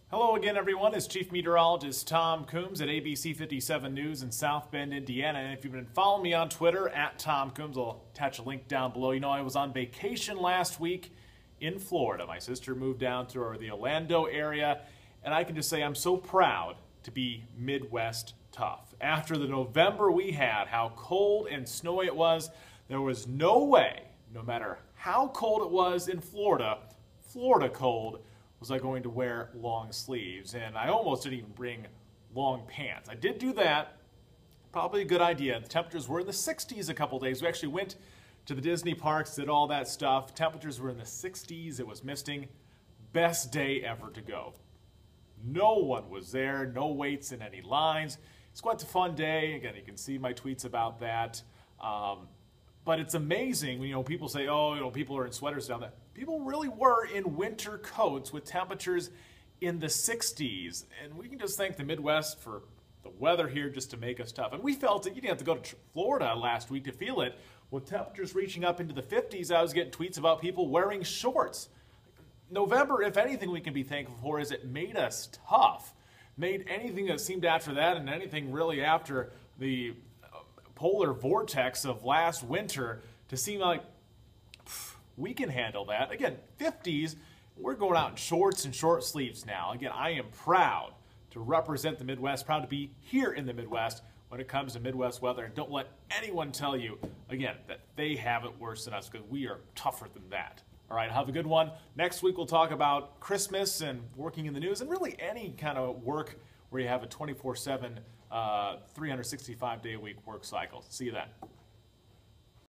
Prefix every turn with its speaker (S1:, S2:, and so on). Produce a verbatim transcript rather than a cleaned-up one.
S1: Hello again, everyone. It's Chief Meteorologist Tom Coombs at A B C fifty-seven News in South Bend, Indiana. And if you've been following me on Twitter, at Tom Coombs, I'll attach a link down below. You know, I was on vacation last week in Florida. My sister moved down to the Orlando area, and I can just say I'm so proud to be Midwest tough. After the November we had, how cold and snowy it was, there was no way, no matter how cold it was in Florida, Florida cold, was I going to wear long sleeves. And I almost didn't even bring long pants. I did do that. Probably a good idea. The temperatures were in the sixties a couple days. We actually went to the Disney parks, did all that stuff. Temperatures were in the sixties. It was misting. Best day ever to go. No one was there. No waits in any lines. It's quite a fun day. Again, you can see my tweets about that. Um, But it's amazing, you know, people say, oh, you know, people are in sweaters down there. People really were in winter coats with temperatures in the sixties. And we can just thank the Midwest for the weather here just to make us tough. And we felt it. You didn't have to go to Florida last week to feel it. With temperatures reaching up into the fifties, I was getting tweets about people wearing shorts. November, if anything we can be thankful for, is it made us tough. Made anything that seemed after that and anything really after the polar vortex of last winter to seem like pff, we can handle that. Again, fifties, we're going out in shorts and short sleeves now. Again, I am proud to represent the Midwest, proud to be here in the Midwest when it comes to Midwest weather. And don't let anyone tell you, again, that they have it worse than us, because we are tougher than that. All right, have a good one. Next week we'll talk about Christmas and working in the news and really any kind of work where you have a twenty-four seven, uh, three hundred sixty-five day a week work cycle. See you then.